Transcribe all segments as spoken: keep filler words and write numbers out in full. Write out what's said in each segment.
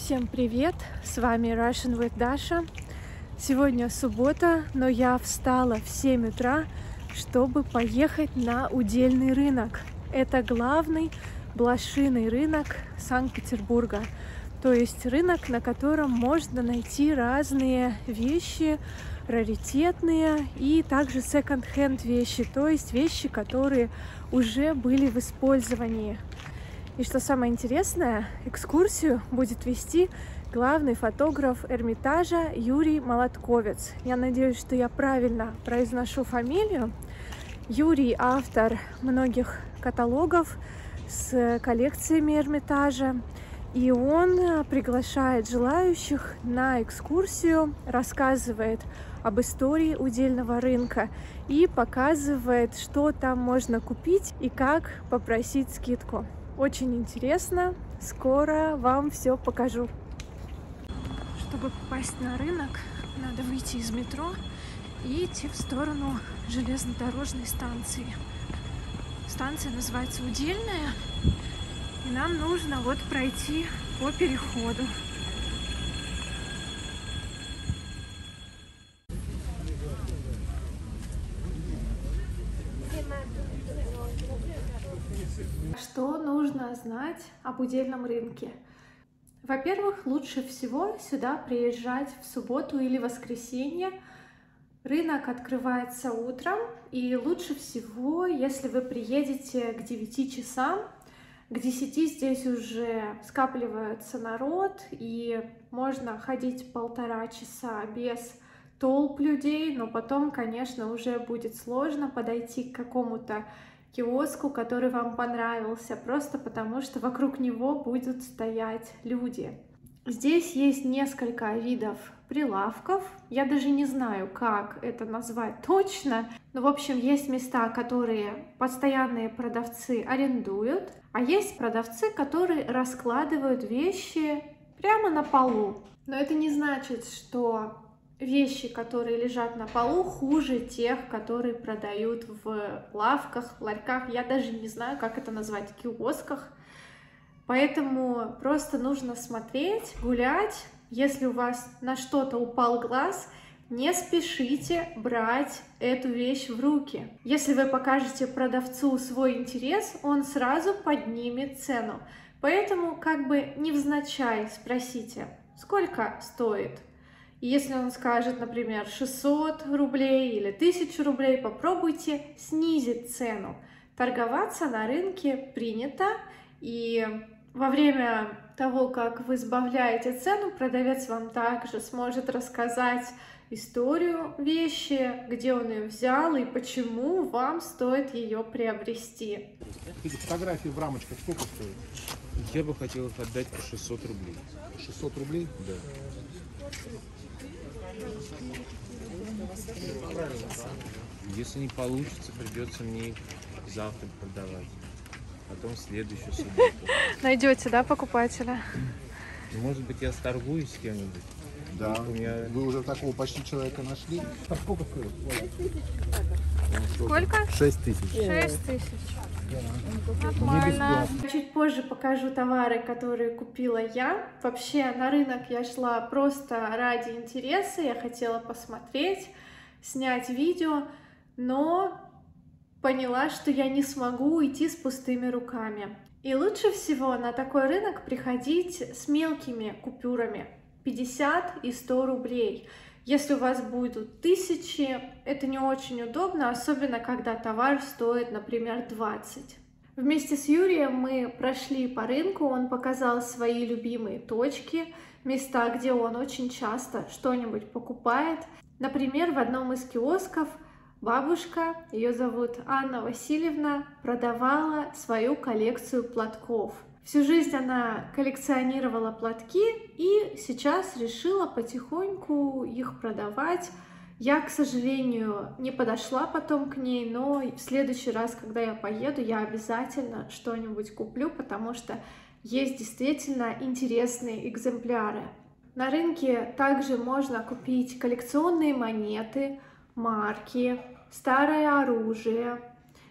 Всем привет! С вами Russian with Dasha. Сегодня суббота, но я встала в семь утра, чтобы поехать на удельный рынок. Это главный блошиный рынок Санкт-Петербурга. То есть рынок, на котором можно найти разные вещи, раритетные и также секонд-хенд вещи, то есть вещи, которые уже были в использовании. И что самое интересное, экскурсию будет вести главный фотограф Эрмитажа Юрий Молотковец. Я надеюсь, что я правильно произношу фамилию. Юрий – автор многих каталогов с коллекциями Эрмитажа. И он приглашает желающих на экскурсию, рассказывает об истории удельного рынка и показывает, что там можно купить и как попросить скидку. Очень интересно, скоро вам все покажу. Чтобы попасть на рынок, надо выйти из метро и идти в сторону железнодорожной станции. Станция называется Удельная, и нам нужно вот пройти по переходу. Что нужно знать об удельном рынке? Во-первых, лучше всего сюда приезжать в субботу или воскресенье. Рынок открывается утром, и лучше всего, если вы приедете к девяти часам, к десяти здесь уже скапливается народ, и можно ходить полтора часа без толп людей, но потом, конечно, уже будет сложно подойти к какому-то киоску, который вам понравился, просто потому что вокруг него будут стоять люди. Здесь есть несколько видов прилавков. Я даже не знаю, как это назвать точно. Но, в общем, есть места, которые постоянные продавцы арендуют, а есть продавцы, которые раскладывают вещи прямо на полу. Но это не значит, что вещи, которые лежат на полу, хуже тех, которые продают в лавках, ларьках. Я даже не знаю, как это назвать, киосках. Поэтому просто нужно смотреть, гулять. Если у вас на что-то упал глаз, не спешите брать эту вещь в руки. Если вы покажете продавцу свой интерес, он сразу поднимет цену. Поэтому как бы невзначай спросите, сколько стоит. И если он скажет, например, шестьсот рублей или тысячу рублей, попробуйте снизить цену. Торговаться на рынке принято, и во время того, как вы сбавляете цену, продавец вам также сможет рассказать историю вещи, где он ее взял и почему вам стоит ее приобрести. Эти фотографии в рамочках сколько стоят? Я бы хотел их отдать по шестьсот рублей. шестьсот рублей? Да. Если не получится, придется мне их завтра продавать. Потом в следующую субботу. Найдете, да, покупателя? Может быть, я сторгуюсь с кем-нибудь? Да. У меня... Вы уже такого почти человека нашли? А сколько стоит? Сколько? Шесть тысяч. Шесть тысяч. Нормально. Чуть позже покажу товары, которые купила я. Вообще на рынок я шла просто ради интереса. Я хотела посмотреть, снять видео, но поняла, что я не смогу уйти с пустыми руками. И лучше всего на такой рынок приходить с мелкими купюрами пятьдесят и сто рублей. Если у вас будут тысячи, это не очень удобно, особенно когда товар стоит, например, двадцать. Вместе с Юрием мы прошли по рынку, он показал свои любимые точки, места, где он очень часто что-нибудь покупает. Например, в одном из киосков бабушка, ее зовут Анна Васильевна, продавала свою коллекцию платков. Всю жизнь она коллекционировала платки и сейчас решила потихоньку их продавать. Я, к сожалению, не подошла потом к ней, но в следующий раз, когда я поеду, я обязательно что-нибудь куплю, потому что есть действительно интересные экземпляры. На рынке также можно купить коллекционные монеты, марки, старое оружие,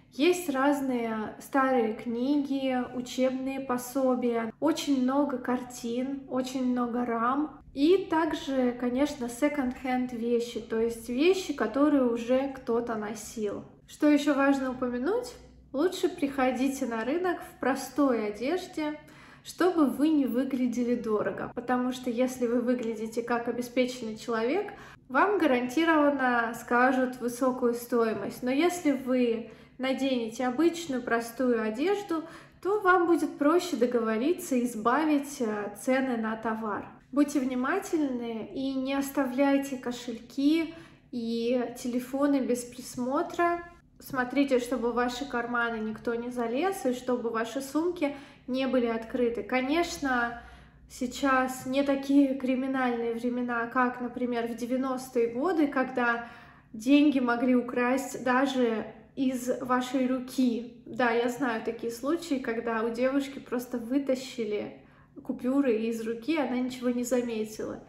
Есть разные старые книги, учебные пособия, очень много картин, очень много рам. И также, конечно, секонд-хенд вещи, то есть вещи, которые уже кто-то носил. Что еще важно упомянуть? Лучше приходите на рынок в простой одежде, чтобы вы не выглядели дорого. Потому что если вы выглядите как обеспеченный человек, вам гарантированно скажут высокую стоимость. Но если вы наденете обычную простую одежду, то вам будет проще договориться и избавить цены на товар. Будьте внимательны и не оставляйте кошельки и телефоны без присмотра. Смотрите, чтобы в ваши карманы никто не залез и чтобы ваши сумки не были открыты. Конечно, сейчас не такие криминальные времена, как, например, в девяностые годы, когда деньги могли украсть даже из вашей руки. Да, я знаю такие случаи, когда у девушки просто вытащили купюры из руки, она ничего не заметила.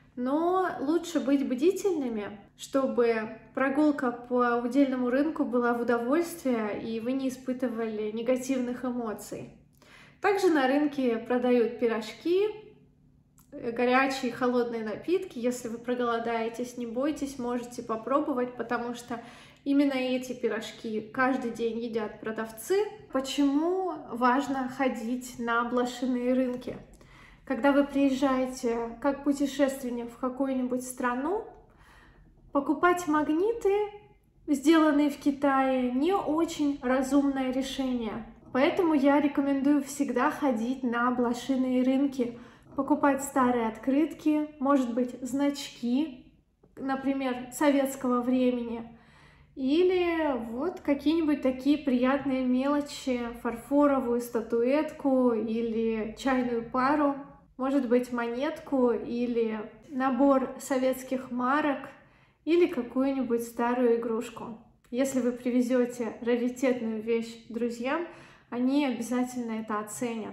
Но лучше быть бдительными, чтобы прогулка по удельному рынку была в удовольствие и вы не испытывали негативных эмоций. Также на рынке продают пирожки, горячие и холодные напитки. Если вы проголодаетесь, не бойтесь, можете попробовать, потому что именно эти пирожки каждый день едят продавцы. Почему важно ходить на блошиные рынки? Когда вы приезжаете как путешественник в какую-нибудь страну, покупать магниты, сделанные в Китае, не очень разумное решение. Поэтому я рекомендую всегда ходить на блошиные рынки, покупать старые открытки, может быть, значки, например, советского времени, или вот какие-нибудь такие приятные мелочи, фарфоровую статуэтку или чайную пару, может быть, монетку или набор советских марок или какую-нибудь старую игрушку. Если вы привезете раритетную вещь друзьям, они обязательно это оценят.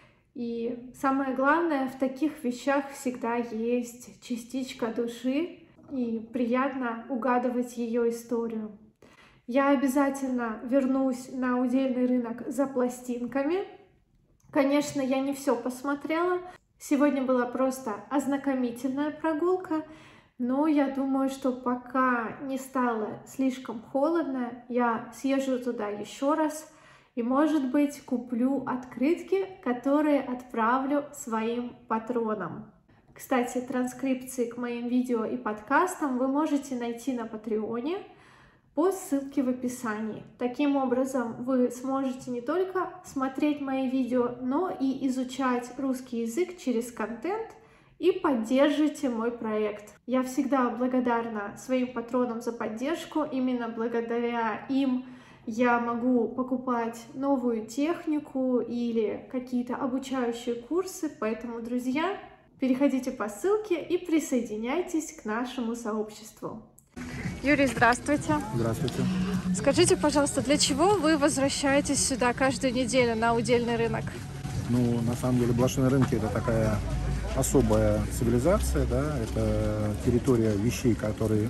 И самое главное, в таких вещах всегда есть частичка души, и приятно угадывать ее историю. Я обязательно вернусь на удельный рынок за пластинками. Конечно, я не все посмотрела. Сегодня была просто ознакомительная прогулка, но я думаю, что пока не стало слишком холодно, я съезжу туда еще раз и, может быть, куплю открытки, которые отправлю своим патронам. Кстати, транскрипции к моим видео и подкастам вы можете найти на Патреоне по ссылке в описании. Таким образом, вы сможете не только смотреть мои видео, но и изучать русский язык через контент и поддержите мой проект. Я всегда благодарна своим патронам за поддержку. Именно благодаря им я могу покупать новую технику или какие-то обучающие курсы. Поэтому, друзья, переходите по ссылке и присоединяйтесь к нашему сообществу. Юрий, здравствуйте. Здравствуйте. Скажите, пожалуйста, для чего вы возвращаетесь сюда каждую неделю на удельный рынок? Ну, на самом деле, блошиные рынки – это такая особая цивилизация, да, это территория вещей, которые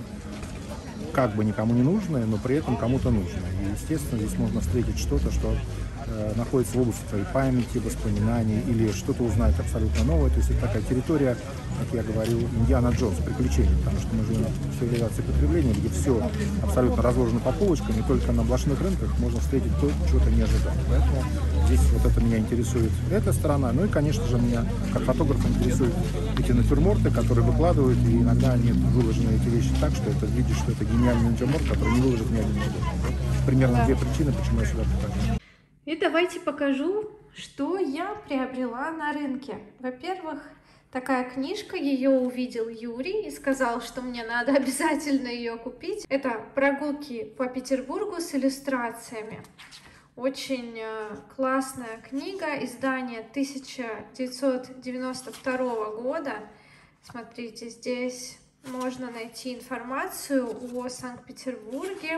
как бы никому не нужны, но при этом кому-то нужны. И, естественно, здесь можно встретить что-то, что э, находится в области твоей памяти, воспоминаний, или что-то узнать абсолютно новое. То есть это такая территория, как я говорил, Индиана Джонс, приключений, потому что мы живем в цивилизации потребления, где все абсолютно разложено по полочкам, и только на блошиных рынках можно встретить то, чего ты не ожидал. Поэтому здесь вот это меня интересует, эта сторона. Ну и, конечно же, меня как фотографа интересуют эти натюрморты, которые выкладывают, и иногда они выложены эти вещи так, что это видишь, что это гениальный натюрморт, который не выложит ни один художник. Вот примерно Да. две причины, почему я сюда прихожу. И давайте покажу, что я приобрела на рынке. Во-первых, такая книжка, ее увидел Юрий и сказал, что мне надо обязательно ее купить. Это «Прогулки по Петербургу с иллюстрациями». Очень классная книга, издание тысяча девятьсот девяносто второго года. Смотрите, здесь можно найти информацию о Санкт-Петербурге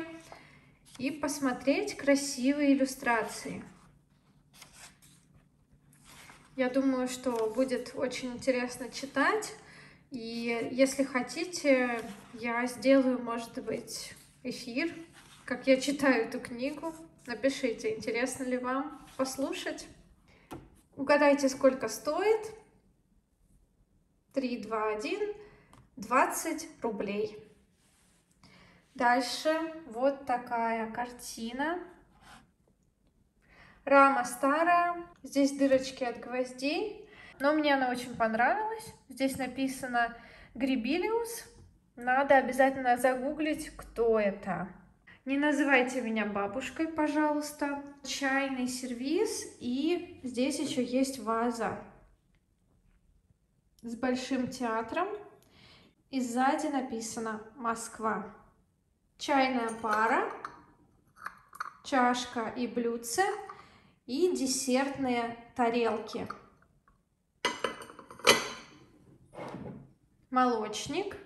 и посмотреть красивые иллюстрации. Я думаю, что будет очень интересно читать. И если хотите, я сделаю, может быть, эфир, как я читаю эту книгу. Напишите, интересно ли вам послушать. Угадайте, сколько стоит. три, два, один. двадцать рублей. Дальше вот такая картина. Рама старая. Здесь дырочки от гвоздей. Но мне она очень понравилась. Здесь написано Грибилиус. Надо обязательно загуглить, кто это. Не называйте меня бабушкой, пожалуйста. Чайный сервиз. И здесь еще есть ваза с большим театром. И сзади написано Москва. Чайная пара, чашка и блюдце и десертные тарелки. Молочник.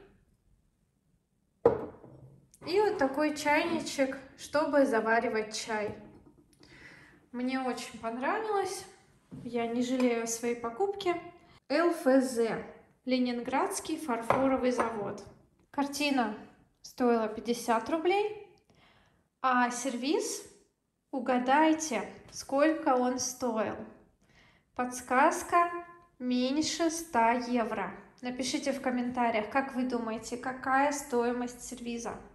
И вот такой чайничек, чтобы заваривать чай. Мне очень понравилось. Я не жалею о своей покупке. эл эф зэ. Ленинградский фарфоровый завод. Картина стоила пятьдесят рублей. А сервиз, угадайте, сколько он стоил. Подсказка: меньше ста евро. Напишите в комментариях, как вы думаете, какая стоимость сервиза.